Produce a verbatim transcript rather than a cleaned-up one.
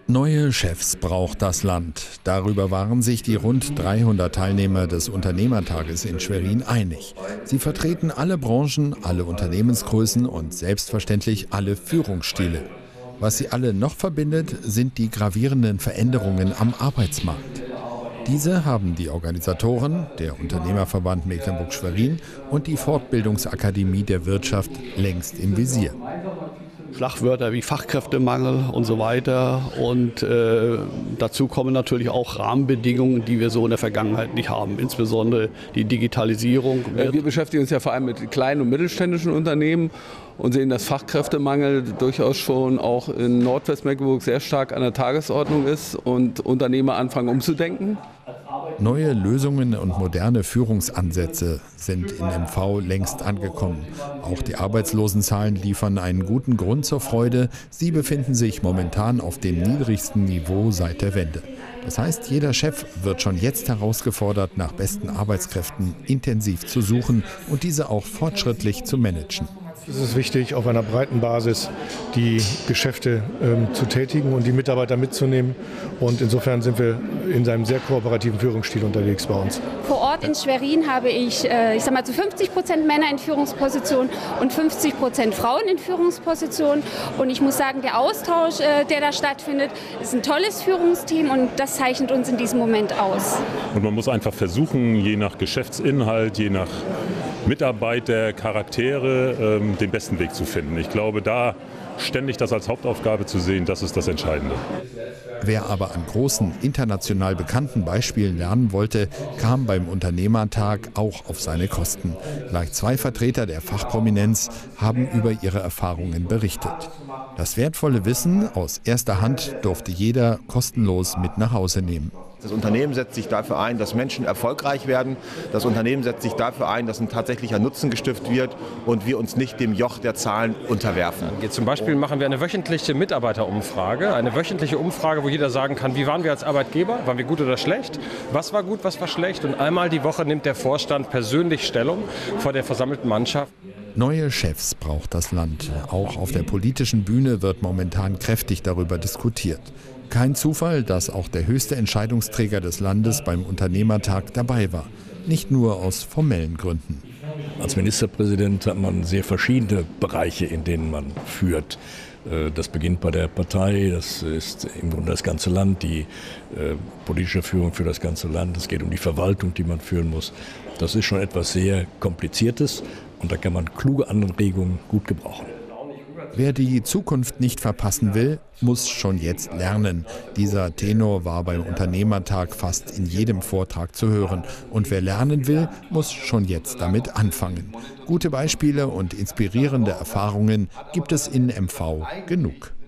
Neue Chefs braucht das Land. Darüber waren sich die rund dreihundert Teilnehmer des Unternehmertages in Schwerin einig. Sie vertreten alle Branchen, alle Unternehmensgrößen und selbstverständlich alle Führungsstile. Was sie alle noch verbindet, sind die gravierenden Veränderungen am Arbeitsmarkt. Diese haben die Organisatoren, der Unternehmerverband Mecklenburg-Schwerin und die Fortbildungsakademie der Wirtschaft längst im Visier. Schlagwörter wie Fachkräftemangel und so weiter. Und äh, dazu kommen natürlich auch Rahmenbedingungen, die wir so in der Vergangenheit nicht haben. Insbesondere die Digitalisierung. Wir beschäftigen uns ja vor allem mit kleinen und mittelständischen Unternehmen und sehen, dass Fachkräftemangel durchaus schon auch in Nordwestmecklenburg sehr stark an der Tagesordnung ist und Unternehmer anfangen umzudenken. Neue Lösungen und moderne Führungsansätze sind in M V längst angekommen. Auch die Arbeitslosenzahlen liefern einen guten Grund zur Freude. Sie befinden sich momentan auf dem niedrigsten Niveau seit der Wende. Das heißt, jeder Chef wird schon jetzt herausgefordert, nach besten Arbeitskräften intensiv zu suchen und diese auch fortschrittlich zu managen. Es ist wichtig, auf einer breiten Basis die Geschäfte ähm, zu tätigen und die Mitarbeiter mitzunehmen. Und insofern sind wir in einem sehr kooperativen Führungsstil unterwegs bei uns. Vor Ort in Schwerin habe ich, äh, ich sag mal, zu fünfzig Prozent Männer in Führungspositionen und fünfzig Prozent Frauen in Führungspositionen. Und ich muss sagen, der Austausch, äh, der da stattfindet, ist ein tolles Führungsteam und das zeichnet uns in diesem Moment aus. Und man muss einfach versuchen, je nach Geschäftsinhalt, je nach Mitarbeiter, Charaktere, ähm, den besten Weg zu finden. Ich glaube, da ständig das als Hauptaufgabe zu sehen, das ist das Entscheidende. Wer aber an großen, international bekannten Beispielen lernen wollte, kam beim Unternehmertag auch auf seine Kosten. Gleich zwei Vertreter der Fachprominenz haben über ihre Erfahrungen berichtet. Das wertvolle Wissen aus erster Hand durfte jeder kostenlos mit nach Hause nehmen. Das Unternehmen setzt sich dafür ein, dass Menschen erfolgreich werden. Das Unternehmen setzt sich dafür ein, dass ein tatsächlicher Nutzen gestiftet wird und wir uns nicht dem Joch der Zahlen unterwerfen. Zum Beispiel machen wir eine wöchentliche Mitarbeiterumfrage, eine wöchentliche Umfrage, wo jeder sagen kann, wie waren wir als Arbeitgeber, waren wir gut oder schlecht, was war gut, was war schlecht. Und einmal die Woche nimmt der Vorstand persönlich Stellung vor der versammelten Mannschaft. Neue Chefs braucht das Land. Auch auf der politischen Bühne wird momentan kräftig darüber diskutiert. Kein Zufall, dass auch der höchste Entscheidungsträger des Landes beim Unternehmertag dabei war. Nicht nur aus formellen Gründen. Als Ministerpräsident hat man sehr verschiedene Bereiche, in denen man führt. Das beginnt bei der Partei, das ist im Grunde das ganze Land, die äh, politische Führung für das ganze Land. Es geht um die Verwaltung, die man führen muss. Das ist schon etwas sehr Kompliziertes und da kann man kluge Anregungen gut gebrauchen. Wer die Zukunft nicht verpassen will, muss schon jetzt lernen. Dieser Tenor war beim Unternehmertag fast in jedem Vortrag zu hören. Und wer lernen will, muss schon jetzt damit anfangen. Gute Beispiele und inspirierende Erfahrungen gibt es in M V genug.